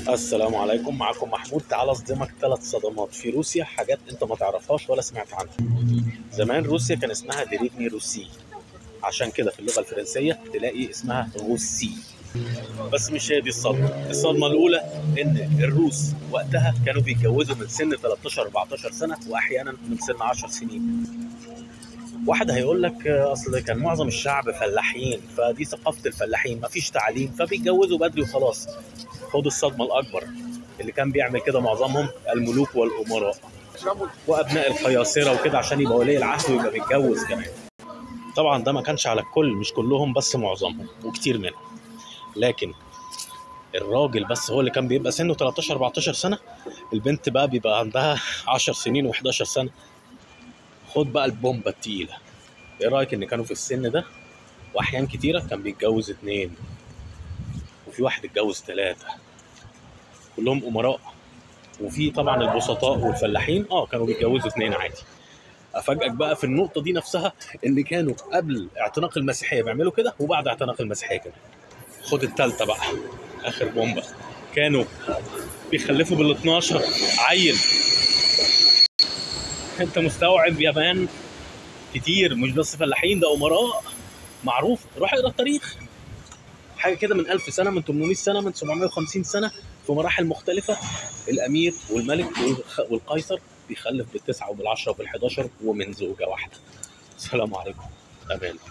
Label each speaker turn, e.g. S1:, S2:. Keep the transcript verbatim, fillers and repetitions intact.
S1: السلام عليكم، معكم محمود. تعال اصدمك ثلاث صدمات في روسيا، حاجات انت ما تعرفهاش ولا سمعت عنها. زمان روسيا كان اسمها ديريفني روسي، عشان كده في اللغة الفرنسية تلاقي اسمها روسي. بس مش هي دي الصدمة. الصدمة الأولى إن الروس وقتها كانوا بيتجوزوا من سن تلتاشر اربعتاشر سنة، وأحيانا من سن عشر سنين. واحد هيقول لك أصل كان معظم الشعب فلاحين، فدي ثقافة الفلاحين، مفيش تعليم فبيتجوزوا بدري وخلاص. خد الصدمة الأكبر، اللي كان بيعمل كده معظمهم الملوك والأمراء وأبناء القياصرة وكده، عشان يبقى ولي العهد ويبقى بيتجوز كمان. طبعا ده ما كانش على الكل، مش كلهم بس معظمهم وكتير منهم. لكن الراجل بس هو اللي كان بيبقى سنه تلتاشر اربعتاشر سنة، البنت بقى بيبقى عندها عشر سنين و11 سنة. خد بقى البومبة التقيلة. ايه رأيك ان كانوا في السن ده واحيان كتيرة كان بيتجوز اتنين، وفي واحد اتجوز ثلاثة، كلهم امراء. وفي طبعا البسطاء والفلاحين اه كانوا بيتجوزوا اتنين عادي. افاجئك بقى في النقطة دي نفسها ان كانوا قبل اعتناق المسيحية بيعملوا كده، وبعد اعتناق المسيحية كده. خد التالتة بقى، اخر بومبة. كانوا بيخلفوا بال اتناشر عيل. انت مستوعب يا مان؟ كتير، مش بس فلاحين، ده امراء معروف. روح اقرا التاريخ، حاجه كده من ألف سنه، من ثمانمائة سنه، من سبعمائة وخمسين سنه، في مراحل مختلفه. الامير والملك والقيصر بيخلف بالتسعه وبالعشره وبالحداشر ومن زوجه واحده. السلام عليكم. امان.